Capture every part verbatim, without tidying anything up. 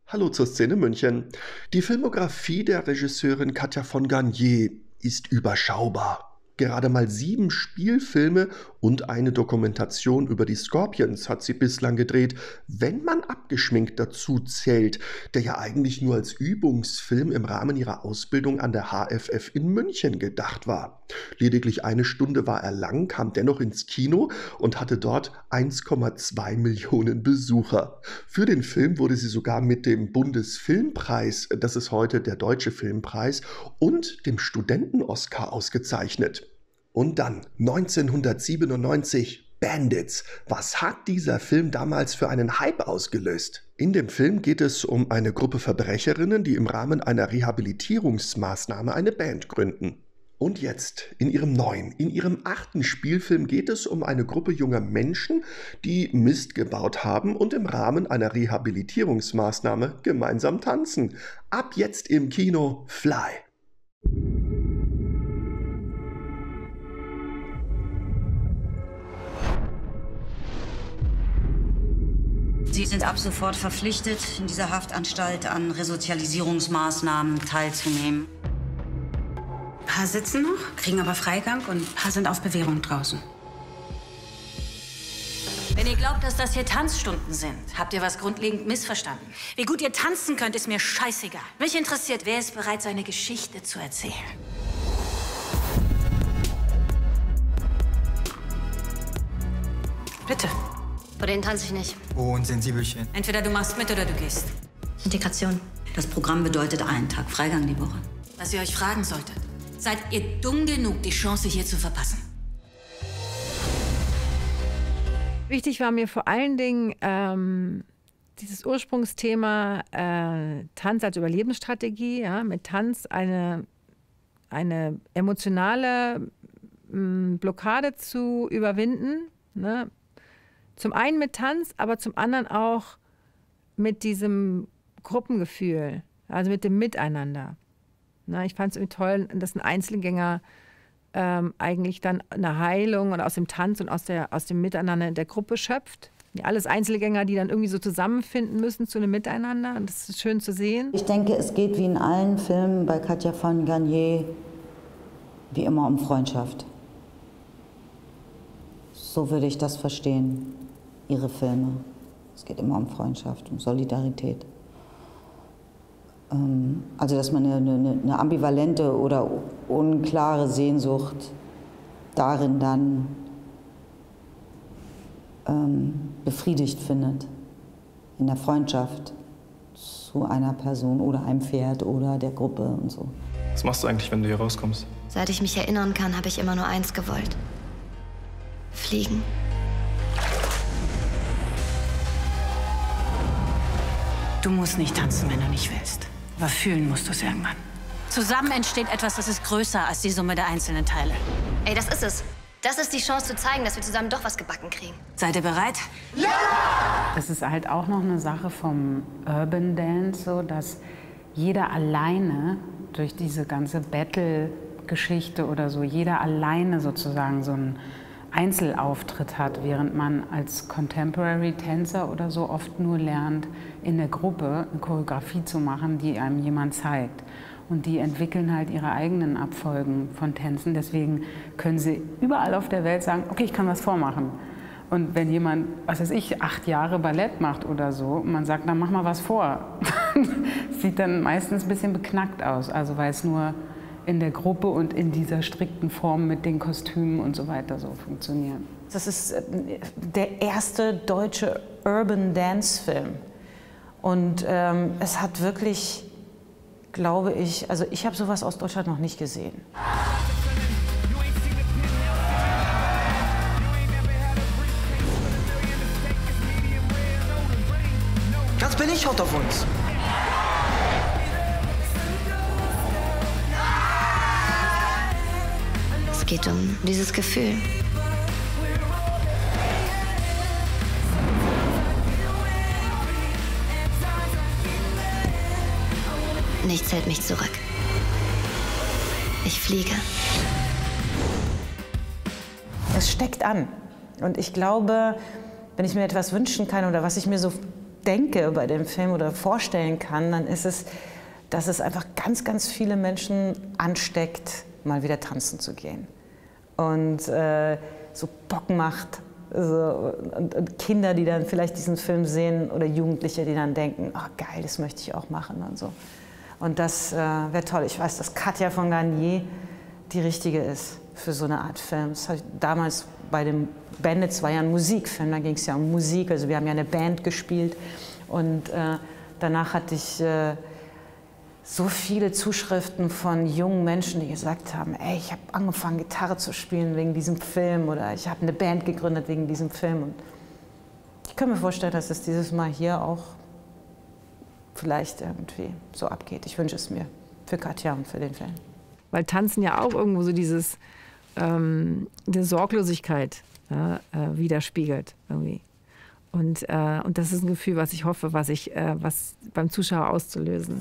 Hallo zur Szene München. Die Filmografie der Regisseurin Katja von Garnier ist überschaubar. Gerade mal sieben Spielfilme und eine Dokumentation über die Scorpions hat sie bislang gedreht, wenn man abgeschminkt dazu zählt, der ja eigentlich nur als Übungsfilm im Rahmen ihrer Ausbildung an der H F F in München gedacht war. Lediglich eine Stunde war er lang, kam dennoch ins Kino und hatte dort eins Komma zwei Millionen Besucher. Für den Film wurde sie sogar mit dem Bundesfilmpreis, das ist heute der Deutsche Filmpreis, und dem Studenten-Oscar ausgezeichnet. Und dann neunzehnhundertsiebenundneunzig Bandits. Was hat dieser Film damals für einen Hype ausgelöst? In dem Film geht es um eine Gruppe Verbrecherinnen, die im Rahmen einer Rehabilitierungsmaßnahme eine Band gründen. Und jetzt, in ihrem neuen, in ihrem achten Spielfilm geht es um eine Gruppe junger Menschen, die Mist gebaut haben und im Rahmen einer Rehabilitierungsmaßnahme gemeinsam tanzen. Ab jetzt im Kino Fly. Sie sind ab sofort verpflichtet, in dieser Haftanstalt an Resozialisierungsmaßnahmen teilzunehmen. Ein paar sitzen noch, kriegen aber Freigang und ein paar sind auf Bewährung draußen. Wenn ihr glaubt, dass das hier Tanzstunden sind, habt ihr was grundlegend missverstanden. Wie gut ihr tanzen könnt, ist mir scheißegal. Mich interessiert, wer ist bereit, seine Geschichte zu erzählen. Bitte. Vor denen tanze ich nicht. Oh, ein Sensibelchen. Entweder du machst mit oder du gehst. Integration. Das Programm bedeutet einen Tag Freigang die Woche. Was ihr euch fragen solltet, seid ihr dumm genug, die Chance hier zu verpassen? Wichtig war mir vor allen Dingen ähm, dieses Ursprungsthema äh, Tanz als Überlebensstrategie. Ja, mit Tanz eine, eine emotionale mh, Blockade zu überwinden. Ne? Zum einen mit Tanz, aber zum anderen auch mit diesem Gruppengefühl, also mit dem Miteinander. Na, ich fand es irgendwie toll, dass ein Einzelgänger ähm, eigentlich dann eine Heilung und aus dem Tanz und aus, der, aus dem Miteinander in der Gruppe schöpft. Ja, alles Einzelgänger, die dann irgendwie so zusammenfinden müssen zu einem Miteinander. Und das ist schön zu sehen. Ich denke, es geht wie in allen Filmen bei Katja von Garnier wie immer um Freundschaft. So würde ich das verstehen. Ihre Filme. Es geht immer um Freundschaft, um Solidarität. Ähm, also, dass man eine, eine, eine ambivalente oder unklare Sehnsucht darin dann ähm, befriedigt findet. In der Freundschaft zu einer Person oder einem Pferd oder der Gruppe und so. Was machst du eigentlich, wenn du hier rauskommst? Seit ich mich erinnern kann, habe ich immer nur eins gewollt. Fliegen. Du musst nicht tanzen, wenn du nicht willst. Aber fühlen musst du es irgendwann. Zusammen entsteht etwas, das ist größer als die Summe der einzelnen Teile. Ey, das ist es. Das ist die Chance zu zeigen, dass wir zusammen doch was gebacken kriegen. Seid ihr bereit? Ja! Das ist halt auch noch eine Sache vom Urban Dance, so dass jeder alleine durch diese ganze Battle-Geschichte oder so, jeder alleine sozusagen so einen Einzelauftritt hat, während man als Contemporary-Tänzer oder so oft nur lernt, in der Gruppe eine Choreografie zu machen, die einem jemand zeigt. Und die entwickeln halt ihre eigenen Abfolgen von Tänzen. Deswegen können sie überall auf der Welt sagen, okay, ich kann was vormachen. Und wenn jemand, was weiß ich, acht Jahre Ballett macht oder so, und man sagt, dann mach mal was vor, sieht dann meistens ein bisschen beknackt aus. Also weil es nur in der Gruppe und in dieser strikten Form mit den Kostümen und so weiter so funktioniert. Das ist der erste deutsche Urban Dance Film. Und ähm, es hat wirklich, glaube ich, also ich habe sowas aus Deutschland noch nicht gesehen. Ganz billig, haut auf uns. Es geht um dieses Gefühl. Nichts hält mich zurück. Ich fliege. Es steckt an. Und ich glaube, wenn ich mir etwas wünschen kann oder was ich mir so denke bei dem Film oder vorstellen kann, dann ist es, dass es einfach ganz, ganz viele Menschen ansteckt, mal wieder tanzen zu gehen. Und äh, so Bock macht. So, und, und Kinder, die dann vielleicht diesen Film sehen oder Jugendliche, die dann denken, ach geil, das möchte ich auch machen und so. Und das äh, wäre toll. Ich weiß, dass Katja von Garnier die richtige ist für so eine Art Film. Das habe ich damals bei dem Bandits, war ja ein Musikfilm, da ging es ja um Musik, also wir haben ja eine Band gespielt und äh, danach hatte ich äh, so viele Zuschriften von jungen Menschen, die gesagt haben, ey, ich habe angefangen Gitarre zu spielen wegen diesem Film oder ich habe eine Band gegründet wegen diesem Film. Und ich kann mir vorstellen, dass es dieses Mal hier auch vielleicht irgendwie so abgeht. Ich wünsche es mir für Katja und für den Film. Weil Tanzen ja auch irgendwo so dieses, ähm, die Sorglosigkeit ja, äh, widerspiegelt irgendwie. Und, äh, und das ist ein Gefühl, was ich hoffe, was, ich, äh, was beim Zuschauer auszulösen.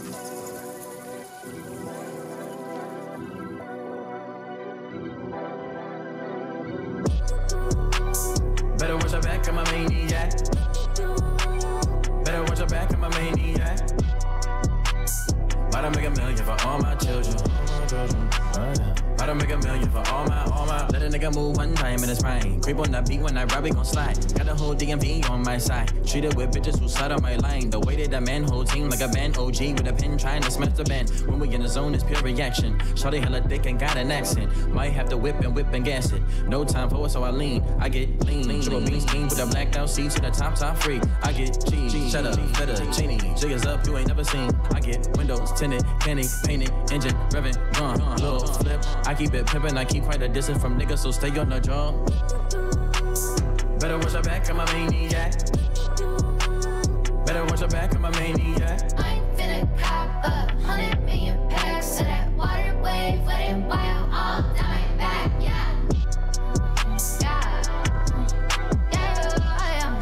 Better watch your back, I'm a maniac. Better watch your back, I'm a maniac. About to make a million for all my children. About to make a million for all my, all my. Let a nigga move one time and it's right. Creep on that beat when I rap, we gon' slide. Got the whole D M V on my side. Treated with bitches who slide on my line. The way that that man whole team like a band O G with a pen trying to smash the band. When we in the zone, it's pure reaction. Shawty hella thick and got an accent. Might have to whip and whip and gas it. No time for it, so I lean. I get lean. Triple beans clean with a blacked out seat to the top, top free. I get cheese. Shut up, better, chini. Jiggers up, you ain't never seen. I get windows tinted, candy, painted, engine, revving, gone. Little flip. I keep it pimpin', I keep quite a distance from niggas, so stay on the job. Better watch your back, I'm a maniac. Better watch your back, I'm a maniac. I ain't finna cop a hundred million packs to that water wave, let it wild all down my back, yeah. Yeah. Yeah, yeah,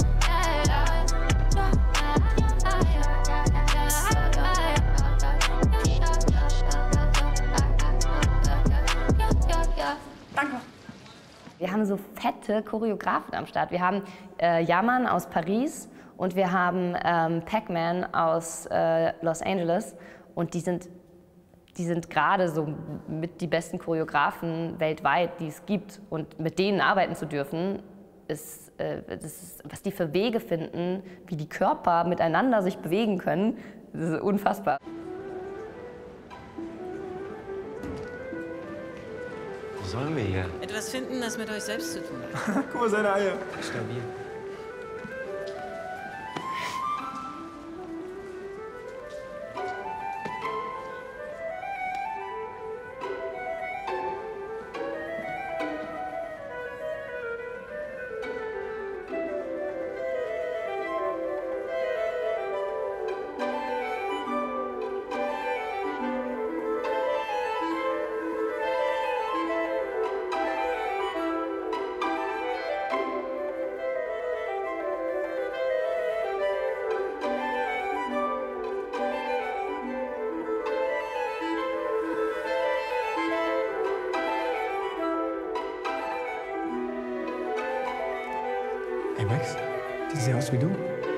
yeah. Danke. Wir haben so fette Choreografen am Start. Wir haben äh, Yaman aus Paris und wir haben ähm, Pac-Man aus äh, Los Angeles. Und die sind, die sind gerade so mit die besten Choreografen weltweit, die es gibt. Und mit denen arbeiten zu dürfen, ist, äh, das ist, was die für Wege finden, wie die Körper miteinander sich bewegen können, das ist unfassbar. Wo sollen wir hier? Etwas finden, das mit euch selbst zu tun hat. Guck mal, seine Eier. Stabil. Hey Max, die sehen aus wie du.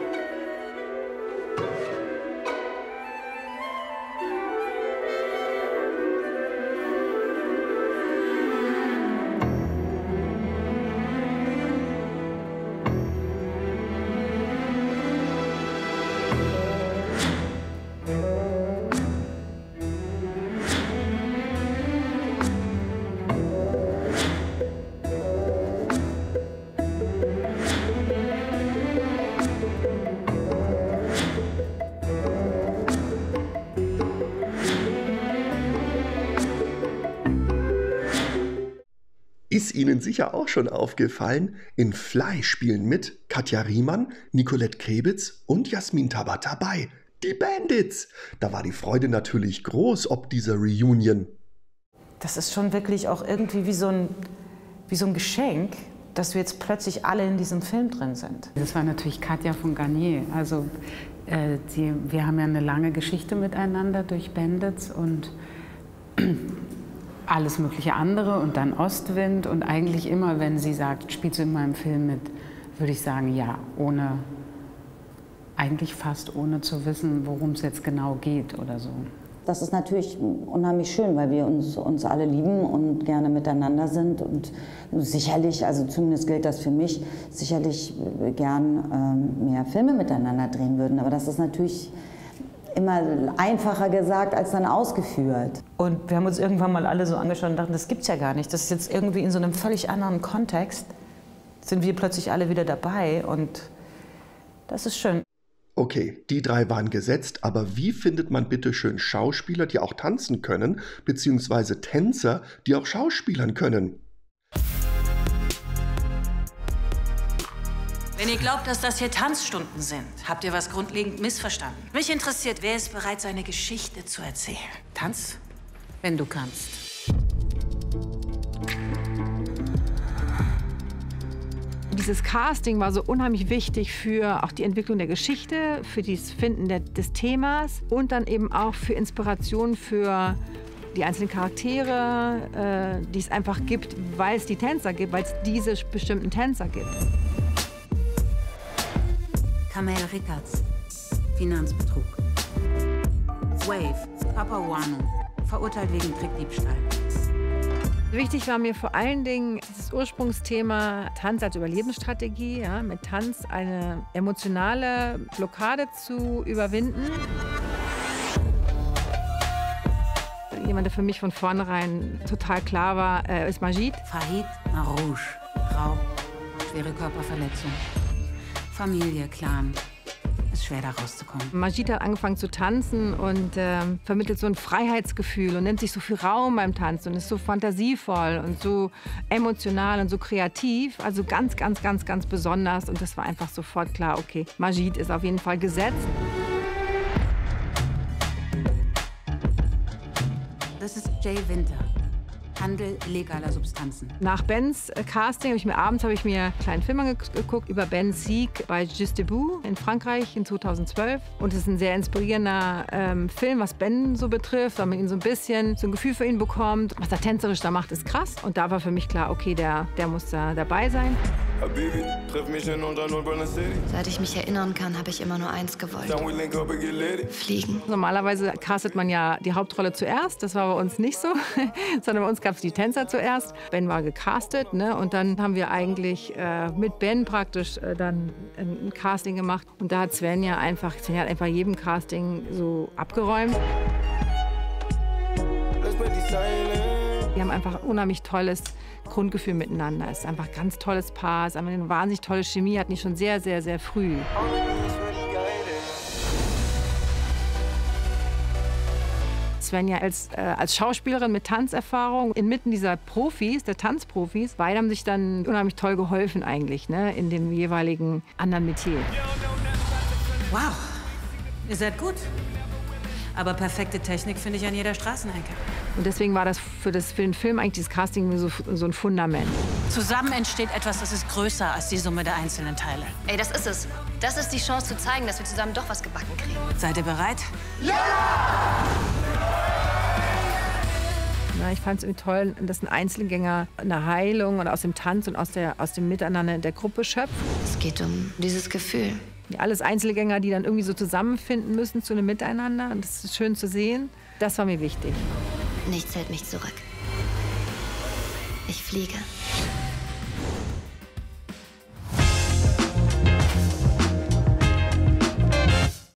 Ist Ihnen sicher auch schon aufgefallen, in Fly spielen mit Katja Riemann, Nicolette Krebitz und Jasmin Tabat dabei. Die Bandits! Da war die Freude natürlich groß ob dieser Reunion. Das ist schon wirklich auch irgendwie wie so ein, wie so ein Geschenk, dass wir jetzt plötzlich alle in diesem Film drin sind. Das war natürlich Katja von Garnier. Also äh, die, wir haben ja eine lange Geschichte miteinander durch Bandits und alles mögliche andere und dann Ostwind. Und eigentlich immer, wenn sie sagt, spielst du in meinem Film mit, würde ich sagen, ja, ohne eigentlich fast ohne zu wissen, worum es jetzt genau geht oder so. Das ist natürlich unheimlich schön, weil wir uns, uns alle lieben und gerne miteinander sind und sicherlich, also zumindest gilt das für mich, sicherlich gern ähm, mehr Filme miteinander drehen würden. Aber das ist natürlich immer einfacher gesagt als dann ausgeführt. Und wir haben uns irgendwann mal alle so angeschaut und dachten, das gibt's ja gar nicht. Das ist jetzt irgendwie in so einem völlig anderen Kontext, sind wir plötzlich alle wieder dabei und das ist schön. Okay, die drei waren gesetzt, aber wie findet man bitte schön Schauspieler, die auch tanzen können, beziehungsweise Tänzer, die auch schauspielern können? Wenn ihr glaubt, dass das hier Tanzstunden sind, habt ihr was grundlegend missverstanden. Mich interessiert, wer ist bereit, seine Geschichte zu erzählen? Tanz, wenn du kannst. Dieses Casting war so unheimlich wichtig für auch die Entwicklung der Geschichte, für das Finden der, des Themas und dann eben auch für Inspiration für die einzelnen Charaktere, äh, die es einfach gibt, weil es die Tänzer gibt, weil es diese bestimmten Tänzer gibt. Kamel Rickards, Finanzbetrug. Wave, Papaouanu, verurteilt wegen Trickdiebstahl. Wichtig war mir vor allen Dingen dieses Ursprungsthema Tanz als Überlebensstrategie, ja, mit Tanz eine emotionale Blockade zu überwinden. Jemand, der für mich von vornherein total klar war, äh, ist Majid. Fahid Marouche, Frau, schwere Körperverletzung. Familie, Clan. Ist schwer, da rauszukommen. Majid hat angefangen zu tanzen und äh, vermittelt so ein Freiheitsgefühl und nimmt sich so viel Raum beim Tanzen und ist so fantasievoll und so emotional und so kreativ. Also ganz, ganz, ganz, ganz besonders. Und das war einfach sofort klar, okay, Majid ist auf jeden Fall gesetzt. Das ist Jay Winter. Handel illegaler Substanzen. Nach Bens Casting habe ich mir abends habe ich mir einen kleinen Film angeguckt über Bens Sieg bei Juste Debout in Frankreich in zweitausendzwölf. Und es ist ein sehr inspirierender ähm, Film, was Ben so betrifft, weil man ihn so ein bisschen so ein Gefühl für ihn bekommt. Was er tänzerisch da macht, ist krass. Und da war für mich klar, okay, der, der muss da dabei sein. Seit ich mich erinnern kann, habe ich immer nur eins gewollt. Fliegen. Normalerweise castet man ja die Hauptrolle zuerst. Das war bei uns nicht so, sondern bei uns gab es die Tänzer zuerst. Ben war gecastet, ne? Und dann haben wir eigentlich äh, mit Ben praktisch äh, dann ein, ein Casting gemacht. Und da hat Sven ja einfach, Sven hat einfach jedem Casting so abgeräumt. Wir haben einfach ein unheimlich tolles Grundgefühl miteinander. Es ist einfach ein ganz tolles Paar, es ist einfach eine wahnsinnig tolle Chemie, hatten die schon sehr, sehr, sehr früh. Svenja als, äh, als Schauspielerin mit Tanzerfahrung inmitten dieser Profis, der Tanzprofis, beide haben sich dann unheimlich toll geholfen eigentlich, ne, in dem jeweiligen anderen Metier. Wow, ihr seid gut. Aber perfekte Technik finde ich an jeder Straßenecke. Und deswegen war das für, das für den Film eigentlich dieses Casting so, so ein Fundament. Zusammen entsteht etwas, das ist größer als die Summe der einzelnen Teile. Ey, das ist es. Das ist die Chance zu zeigen, dass wir zusammen doch was gebacken kriegen. Seid ihr bereit? Ja! Na, ich fand es irgendwie toll, dass ein Einzelgänger eine Heilung und aus dem Tanz und aus, der, aus dem Miteinander in der Gruppe schöpft. Es geht um dieses Gefühl. Ja, alles Einzelgänger, die dann irgendwie so zusammenfinden müssen zu einem Miteinander. Und das ist schön zu sehen. Das war mir wichtig. Nichts hält mich zurück. Ich fliege.